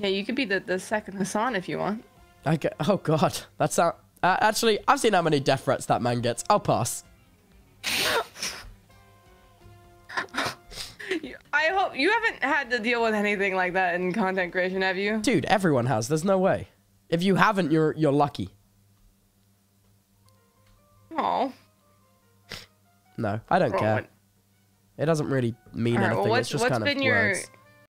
Yeah, you could be the second Hassan if you want. Okay. Oh god, that's actually, I've seen how many death threats that man gets. I'll pass. I hope you haven't had to deal with anything like that in content creation, have you? Dude, everyone has. There's no way. If you haven't, you're lucky. Oh. No, I don't care. It doesn't really mean anything. Well, it's just kind of words.